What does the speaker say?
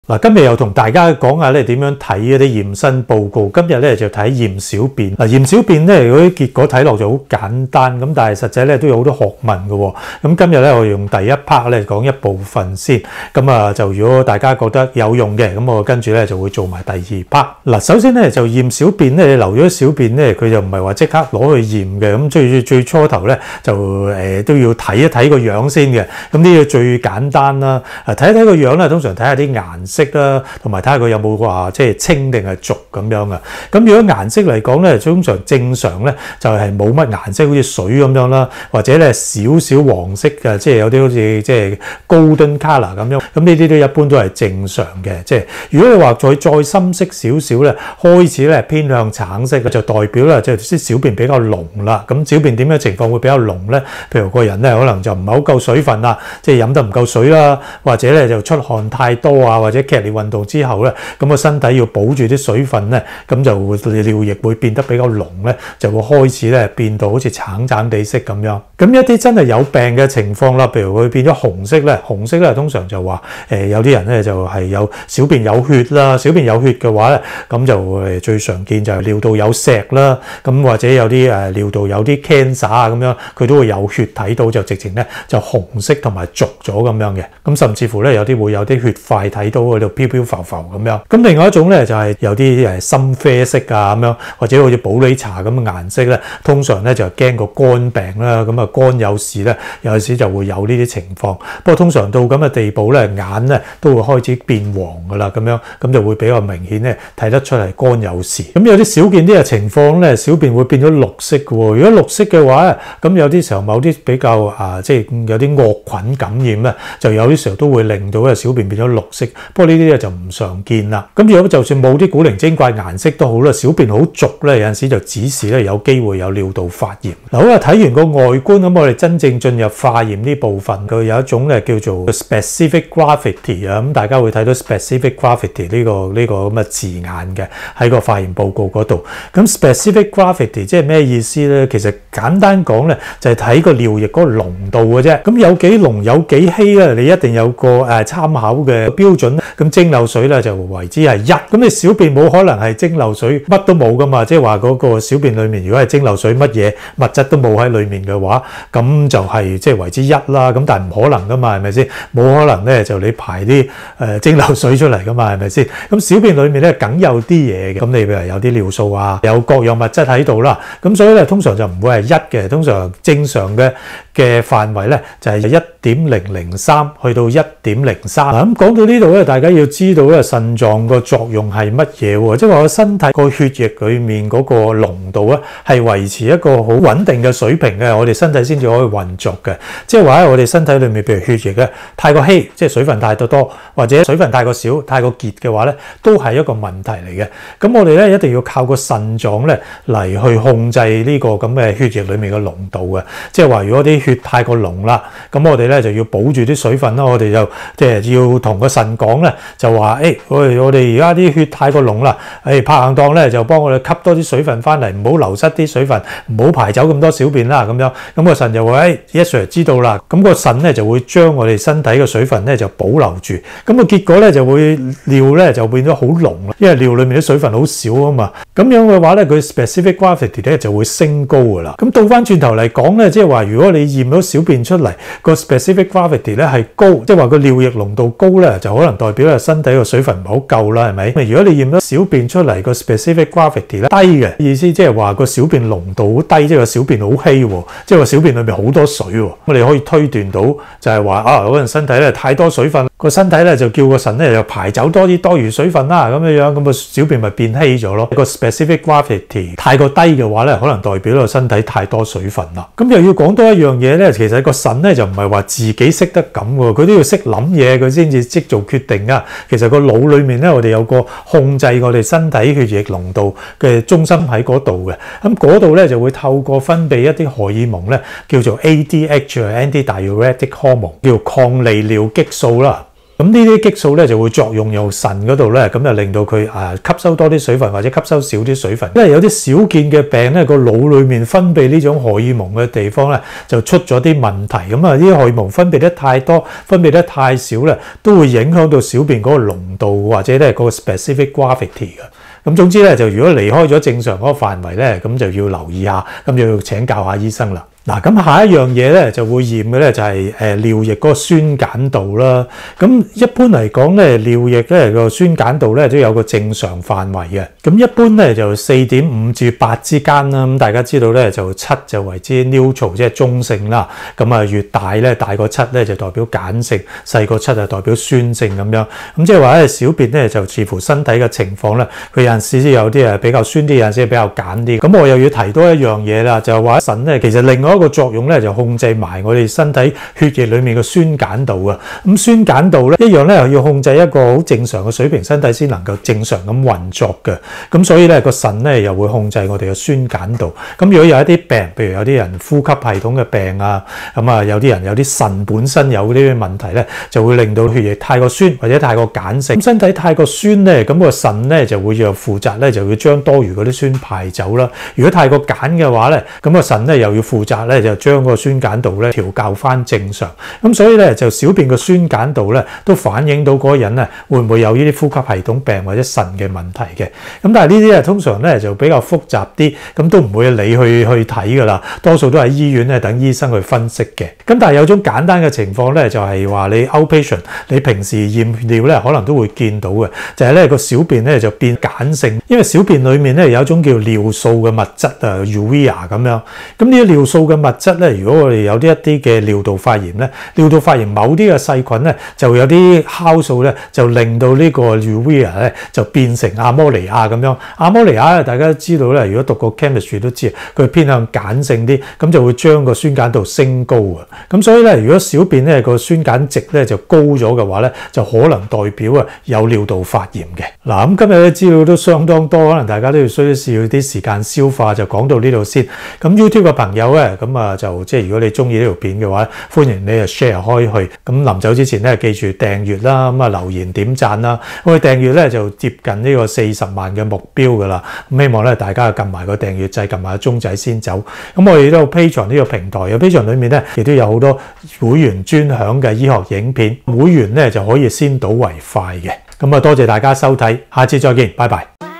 嗱，今日又同大家講下咧點樣睇嗰啲驗身報告。今日咧就睇驗小便。嗱，驗小便咧嗰啲結果睇落就好簡單，咁但係實際咧都有好多學問嘅喎。咁今日咧我用第一 part 咧講一部分先。咁啊就如果大家覺得有用嘅，咁我跟住咧就會做埋第二 part。嗱，首先咧就驗小便咧，你留咗小便咧，佢就唔係話即刻攞去驗嘅。咁最初頭咧就都要睇一睇個樣先嘅。咁呢個最簡單啦。睇一睇個樣咧，通常睇下啲顏色啦，同埋睇下佢有冇話即係清定係濁咁樣嘅。咁如果顏色嚟講咧，通常正常咧就係冇乜顏色，好似水咁樣啦，或者咧少少黃色嘅，即係有啲好似即係 golden color 咁樣。咁呢啲都一般都係正常嘅。即係如果你話再深色少少咧，開始咧偏向橙色嘅，就代表咧即係啲小便比較濃啦。咁小便點樣情況會比較濃咧？譬如個人咧可能就唔係好夠水分啦，即係飲得唔夠水啦，或者咧就出汗太多啊，或者劇烈運動之後咧，咁個身體要保住啲水分咧，咁就尿液會變得比較濃咧，就會開始咧變到好似橙地色咁樣。咁一啲真係有病嘅情況啦，譬如佢變咗紅色咧通常就話有啲人咧就係有小便有血啦，小便有血嘅話咧，咁就最常見就係尿道有石啦，咁或者有啲尿道有啲 cancer 啊咁樣，佢都會有血睇到，就直情咧就紅色同埋濁咗咁樣嘅。咁甚至乎咧有啲會有啲血塊睇到喺度飄飄浮浮咁樣。咁另外一種咧就係有啲深啡色啊咁樣，或者好似普洱茶咁嘅顏色咧，通常咧就驚個肝病啦，咁啊肝有事咧，有陣時就會有呢啲情況。不過通常到咁嘅地步咧，眼咧都會開始變黃噶啦，咁樣咁就會比較明顯咧睇得出係肝有事。咁有啲少見啲嘅情況咧，小便會變咗綠色嘅喎。如果綠色嘅話咧，咁有啲時候某啲比較即係有啲惡菌感染咧，就有啲時候都會令到小便變咗綠色。不過呢啲咧就唔常見啦。咁如果就算冇啲古靈精怪顏色都好啦，小便好濁咧，有陣時就指示咧有機會有尿道發炎。嗱，好啦，睇完個外觀，咁我哋真正進入化驗呢部分，佢有一種咧叫做 specific gravity 啊，咁大家會睇到 specific gravity 呢個咁嘅字眼嘅喺個化驗報告嗰度。咁 specific gravity 即係咩意思咧？其實簡單講咧就係睇個尿液嗰個濃度嘅啫。咁有幾濃有幾稀咧，你一定有個參考嘅標準。咁蒸餾水咧就為之係1。咁你小便冇可能係蒸餾水乜都冇噶嘛，即係話嗰個小便裡面如果係蒸餾水乜嘢物質都冇喺裡面嘅話，咁就係即係為之1啦。咁但係唔可能噶嘛，係咪先？冇可能咧就你排啲蒸餾水出嚟噶嘛，係咪先？咁小便裡面咧梗有啲嘢嘅，咁你譬如有啲尿素啊，有各樣物質喺度啦。咁所以咧通常就唔會係1嘅，通常正常嘅範圍咧就係1.003去到1.03。咁講到呢度咧，大家要知道咧腎臟個作用係乜嘢喎？即係話個身體個血液裡面嗰個濃度咧係維持一個好穩定嘅水平嘅，我哋身體先至可以運作嘅。即係話喺我哋身體裡面，譬如血液咧太過稀，即係水分太多，或者水分太過少、太過結嘅話咧，都係一個問題嚟嘅。咁我哋咧一定要靠個腎臟咧嚟去控制呢個咁嘅血液裡面嘅濃度嘅。即係話如果啲血太過濃啦，咁我哋咧就要保住啲水分啦。我哋就即係要同個腎講咧，就話我哋而家啲血太過濃啦，拍硬檔咧就幫我哋吸多啲水分翻嚟，唔好流失啲水分，唔好排走咁多小便啦咁樣。咁個腎就會yes sir知道啦。咁個腎咧就會將我哋身體嘅水分咧就保留住。咁個結果咧就會尿咧就變咗好濃啦，因為尿裡面啲水分好少啊嘛。咁樣嘅話咧，佢 specific gravity 咧就會升高噶啦。咁倒翻轉頭嚟講咧，即係話如果你驗到小便出嚟個 specific gravity 咧係高，即係話個尿液濃度高咧，就可能代表咧身體個水分唔係好夠啦，係咪？如果你驗到小便出嚟個 specific gravity 咧低嘅意思，即係話個小便濃度好低，即係個小便好稀喎，即係話小便裏面好多水喎。我哋可以推斷到就係話可能身體咧太多水分，個身體咧就叫個腎咧就排走多啲多餘水分啦，咁樣咁個小便咪變稀咗咯。個 specific gravity 太過低嘅話咧，可能代表個身體太多水分啦。咁又要講多一樣嘢咧，其實個腎咧就唔係話自己識得咁喎，佢都要識諗嘢，佢先至識做決定啊。其實個腦裡面咧，我哋有個控制我哋身體血液濃度嘅中心喺嗰度嘅。咁嗰度咧就會透過分泌一啲荷爾蒙咧，叫做 ADH（antidiuretic hormone），叫抗利尿激素啦。 咁呢啲激素咧就會作用由腎嗰度咧，咁就令到佢吸收多啲水分或者吸收少啲水分。因為有啲少見嘅病咧，個腦裡面分泌呢種荷爾蒙嘅地方咧就出咗啲問題。咁啊，呢啲荷爾蒙分泌得太多、分泌得太少咧，都會影響到小便嗰個濃度或者咧嗰個 specific gravity 嘅。咁總之咧，就如果離開咗正常嗰個範圍咧，咁就要留意下，咁就要請教下醫生啦。嗱，咁下一樣嘢咧就會驗嘅咧就係尿液嗰個酸鹼度啦。咁一般嚟講咧，尿液咧個酸鹼度咧都有個正常範圍嘅。咁一般咧就4.5至8之間啦。咁大家知道咧就7就為之 neutral， 即係中性啦。咁啊越大咧大過7咧就代表鹼性，細過7就代表酸性咁樣。咁即係話咧小便咧就視乎身體嘅情況咧，佢有陣時有啲比較酸啲，有陣時比較鹼啲。咁我又要提多一樣嘢啦，就係話腎咧其實另外一個作用咧就控制埋我哋身體血液裡面嘅酸鹼度啊。咁酸鹼度咧一樣咧要控制一個好正常嘅水平，身體先能夠正常咁運作嘅。咁所以咧個腎咧又會控制我哋嘅酸鹼度。咁如果有一啲病，譬如有啲人呼吸系統嘅病啊，咁啊有啲人有啲腎本身有呢啲問題咧，就會令到血液太過酸或者太過鹼性。咁身體太過酸咧，咁個腎咧就會要負責咧就要將多餘嗰啲酸排走啦。如果太過鹼嘅話咧，咁個腎咧又要負責咧就將個酸鹼度咧調校翻正常。咁所以咧就小便嘅酸鹼度咧都反映到嗰個人咧會唔會有呢啲呼吸系統病或者腎嘅問題嘅。咁但係呢啲咧通常咧就比較複雜啲，咁都唔會你去睇噶啦，多數都喺醫院咧等醫生去分析嘅。咁但係有種簡單嘅情況咧就係話你 outpatient， 你平時驗尿咧可能都會見到嘅，就係咧個小便咧就變鹼性，因為小便裡面咧有一種叫尿素嘅物質啊 urea 咁樣。咁呢啲尿素嘅物質咧，如果我哋有一啲嘅尿道發炎咧，尿道發炎某啲嘅細菌咧就有啲酵素咧就令到呢個 urea 咧就變成阿摩尼亞咁樣。阿摩尼亞大家都知道咧，如果讀過 chemistry 都知佢偏向鹼性啲，咁就會將個酸鹼度升高啊。咁所以咧，如果小便咧個酸鹼值咧就高咗嘅話咧，就可能代表啊有尿道發炎嘅。嗱，咁今日嘅資料都相當多，可能大家都要需要啲時間消化，就講到呢度先。咁 YouTube 嘅朋友咧，咁啊就即係如果你中意呢條片嘅話，歡迎你啊 share 開去。咁臨走之前咧，記住訂閱啦，咁啊留言點讚啦。我哋訂閱咧就接近呢個40萬嘅目標噶啦。咁希望咧大家撳埋個訂閱掣，撳埋個鐘仔先走。咁我哋都有 Patreon 呢個平台，有 Patreon 裏面咧亦都有好多會員專享嘅醫學影片，會員咧就可以先睹為快嘅。咁啊多謝大家收睇，下次再見，拜拜。